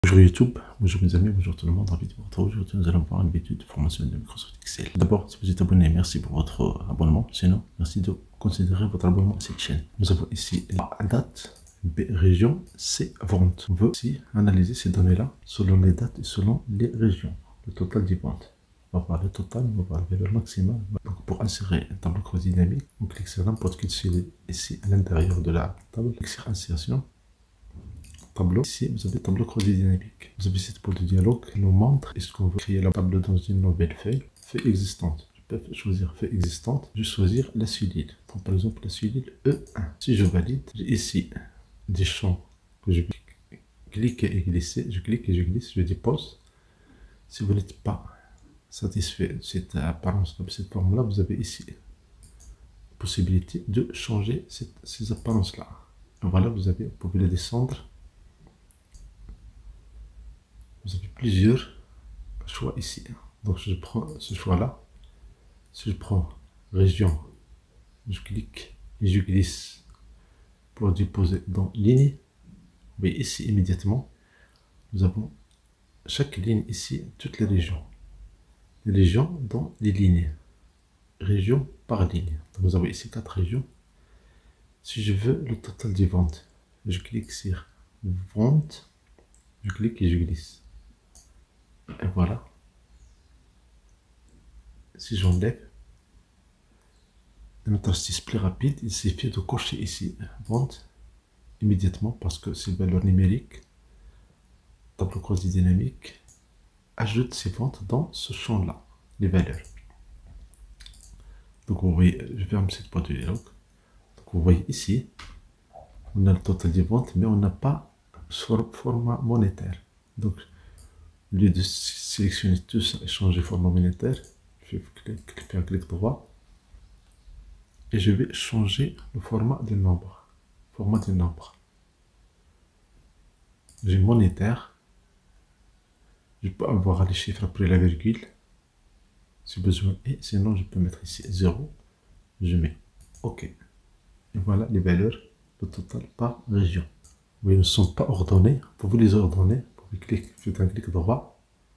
Bonjour YouTube, bonjour mes amis, bonjour tout le monde, ravi de vous retrouver. Aujourd'hui nous allons voir une vidéo de formation de Microsoft Excel. D'abord, si vous êtes abonné, merci pour votre abonnement. Sinon, merci de considérer votre abonnement à cette chaîne. Nous avons ici la date, B région, C vente. On veut aussi analyser ces données-là selon les dates et selon les régions. Le total des ventes. On va voir le total, on va voir le valeur maximum. Donc pour insérer un tableau croisé dynamique, on clique sur n'importe quel celui ici à l'intérieur de la table, clique sur insertion. Tableau. Ici, vous avez tableau croisé dynamique. Vous avez cette boîte de dialogue qui nous montre est-ce qu'on veut créer la table dans une nouvelle feuille, feuille existante. Je peux choisir feuille existante, je vais choisir la cellule. Donc, par exemple, la cellule E1. Si je valide, j'ai ici des champs que je clique et glisser. Je clique et je glisse, je dépose. Si vous n'êtes pas satisfait de cette apparence, de cette forme-là, vous avez ici la possibilité de changer ces apparences-là. Voilà, vous pouvez les descendre. Vous avez plusieurs choix ici. Donc je prends ce choix-là. Si je prends région, je clique et je glisse pour déposer dans ligne. Mais ici immédiatement, nous avons chaque ligne ici, toutes les régions. Les régions dans les lignes. Région par ligne. Donc nous avons ici 4 régions. Si je veux le total des ventes, je clique sur vente, je clique et je glisse. Et voilà. Si j'enlève un interstice plus rapide, il suffit de cocher ici vente immédiatement parce que c'est valeur numérique. Tableau croisé dynamique ajoute ces ventes dans ce champ-là, les valeurs. Donc vous voyez, je ferme cette boîte de dialogue. Donc vous voyez ici, on a le total des ventes, mais on n'a pas sur format monétaire. Donc au lieu de sélectionner tout ça et changer format monétaire, je vais faire un clic droit et je vais changer le format des nombres. Format des nombres. J'ai monétaire. Je peux avoir les chiffres après la virgule si besoin, et sinon je peux mettre ici 0. Je mets OK. Et voilà les valeurs, le total par région. Mais ils ne sont pas ordonnés. Pour vous les ordonner, faites un clic droit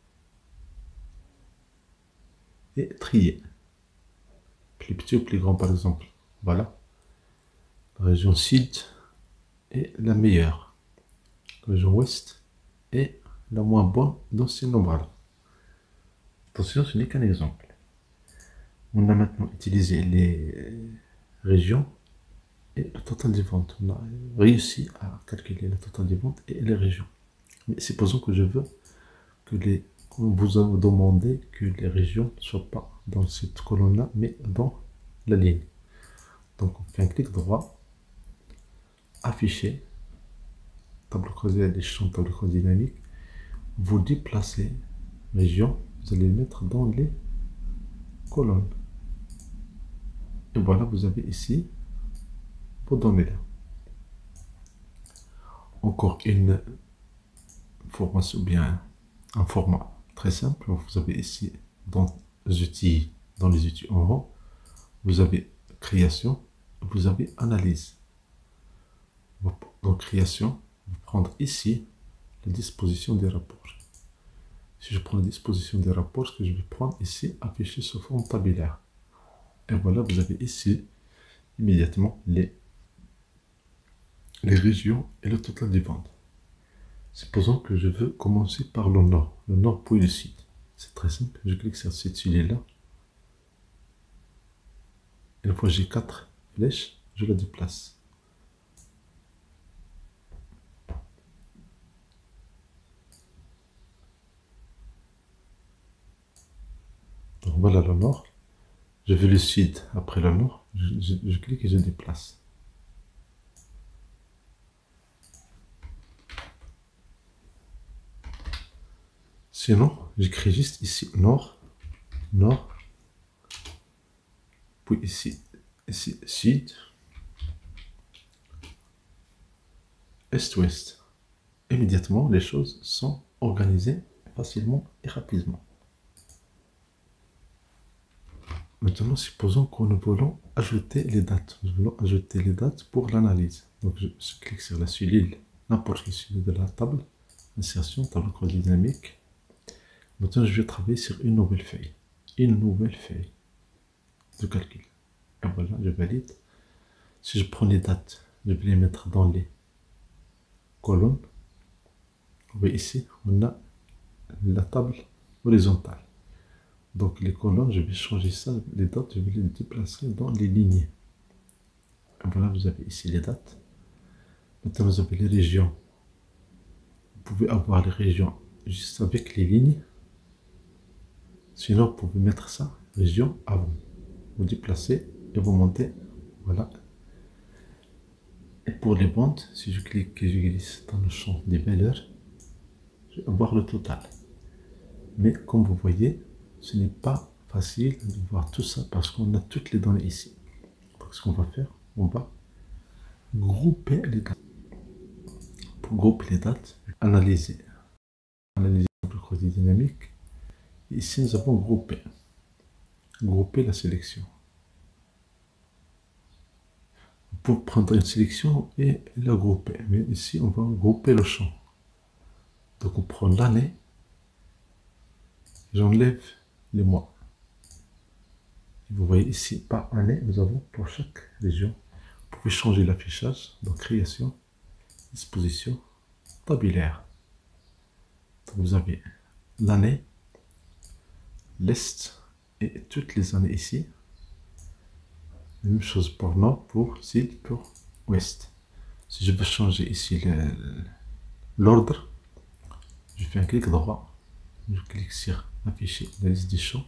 et trier. Plus petit ou plus grand par exemple. Voilà. La région sud est la meilleure. La région ouest est la moins bonne dans ces nombres-là. Attention, ce n'est qu'un exemple. On a maintenant utilisé les régions et le total des ventes. On a réussi à calculer le total des ventes et les régions. Mais supposons que je veux que on vous a demandé que les régions ne soient pas dans cette colonne-là, mais dans la ligne. Donc on fait un clic droit, afficher, tableau croisé, les champs tableau croisé dynamique, vous déplacez région, vous allez les mettre dans les colonnes. Et voilà, vous avez ici vos données là. Encore une formation, bien un format très simple. Vous avez ici dans les outils en haut, vous avez création, vous avez analyse. Dans création, vous prendre ici la disposition des rapports. Si je prends la disposition des rapports, ce que je vais prendre ici, afficher sous forme tabulaire. Et voilà, vous avez ici immédiatement les régions et le total des ventes. Supposons que je veux commencer par le nord puis le sud. C'est très simple, je clique sur cette celui-là. Une fois j'ai 4 flèches, je la déplace. Donc voilà le nord. Je veux le sud après le nord, je clique et je déplace. Sinon, j'écris juste ici nord, puis ici sud, est-ouest. Immédiatement, les choses sont organisées facilement et rapidement. Maintenant, supposons que nous voulons ajouter les dates. Nous voulons ajouter les dates pour l'analyse. Donc, je clique sur la cellule, n'importe quelle cellule de la table. insertion, tableau croisé dynamique. Maintenant, je vais travailler sur une nouvelle feuille. Une nouvelle feuille de calcul. Et voilà, je valide. Si je prends les dates, je vais les mettre dans les colonnes. Vous voyez ici, on a la table horizontale. Donc les colonnes, je vais changer ça, les dates, je vais les déplacer dans les lignes. Et voilà, vous avez ici les dates. Maintenant, vous avez les régions. Vous pouvez avoir les régions juste avec les lignes. Sinon, vous pouvez mettre ça, région avant. Vous déplacez et vous montez. Voilà. Et pour les bandes, si je clique et je glisse dans le champ des valeurs, je vais avoir le total. Mais comme vous voyez, ce n'est pas facile de voir tout ça parce qu'on a toutes les données ici. Donc ce qu'on va faire, on va grouper les dates. Pour grouper les dates, analyser le croisé dynamique. Ici, nous avons grouper la sélection. Pour prendre une sélection et la grouper. Mais ici, on va grouper le champ. Donc on prend l'année, j'enlève les mois. Et vous voyez ici, par année, nous avons pour chaque région. Vous pouvez changer l'affichage, donc création, disposition, tabulaire. Donc vous avez l'année, l'Est et toutes les années ici. Même chose pour Nord, pour Sud, pour Ouest. Si je veux changer ici l'ordre, je fais un clic droit, je clique sur afficher la liste des champs.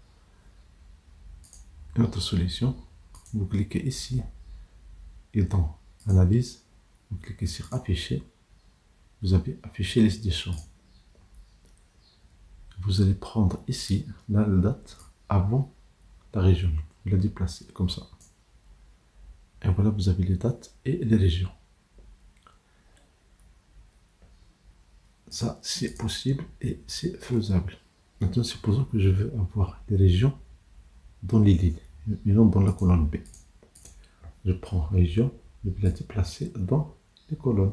Une autre solution, vous cliquez ici et dans analyse, vous cliquez sur afficher, vous avez affiché liste des champs. Vous allez prendre ici la date avant la région, vous la déplacez comme ça. Et voilà, vous avez les dates et les régions. Ça, c'est possible et c'est faisable. Maintenant, supposons que je veux avoir les régions dans les lignes, et non dans la colonne B. Je prends région, je vais la déplacer dans les colonnes.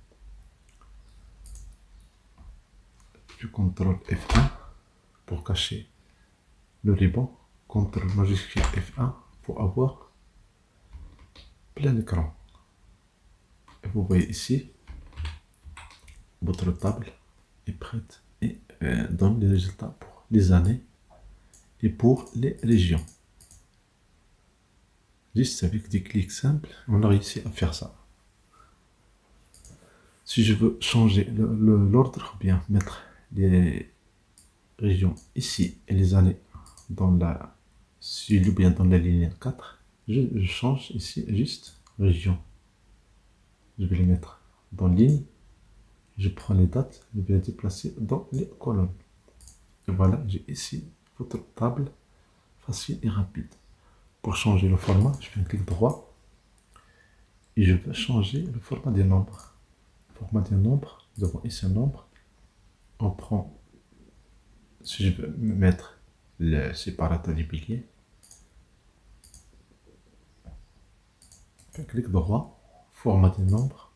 Je contrôle F1 pour cacher le ruban, contrôle majuscule F1 pour avoir plein écran. Et vous voyez ici, votre table est prête et donne les résultats pour les années et pour les régions. Juste avec des clics simples, on a réussi à faire ça. Si je veux changer l'ordre, ou bien mettre les régions ici et les années dans la suite ou bien dans la ligne 4, je change ici juste région. Je vais les mettre dans ligne. Je prends les dates, je vais les déplacer dans les colonnes. Et voilà, j'ai ici votre table facile et rapide. Pour changer le format, je fais un clic droit et je vais changer le format des nombres. Format des nombres, nous avons ici un nombre. On prend, si je veux mettre le séparateur des piliers, un clic droit, format des nombres.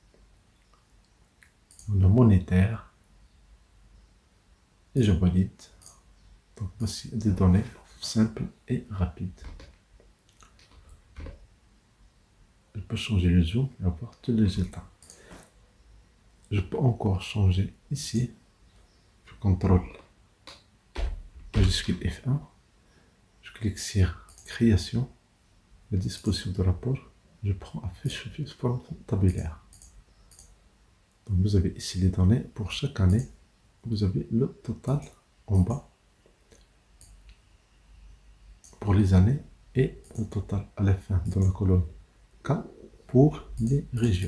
On a monétaire et je valide. Donc voici des données simples et rapides. Je peux changer le zoom et avoir tous les résultats. Je peux encore changer ici. Je contrôle majuscule F1. Je clique sur création, la disposition de rapport. Je prends affiche forme tabulaire. Donc vous avez ici les données pour chaque année. Vous avez le total en bas pour les années et le total à la fin de la colonne K pour les régions.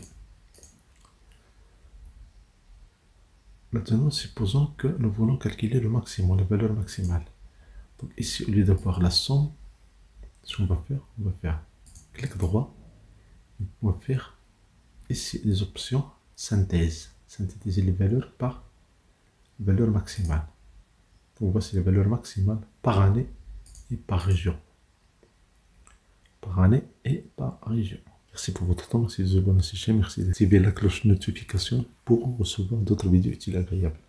Maintenant, supposons que nous voulons calculer le maximum, la valeur maximale. Donc ici, au lieu d'avoir la somme, ce qu'on va faire clic droit, on va faire ici les options synthèse, synthétiser les valeurs par valeur maximale. Donc voici les valeurs maximales par année et par région. Par année et par région. Merci pour votre temps, merci de vous abonner à cette chaîne, merci d'activer la cloche de notification pour recevoir d'autres vidéos utiles et agréables.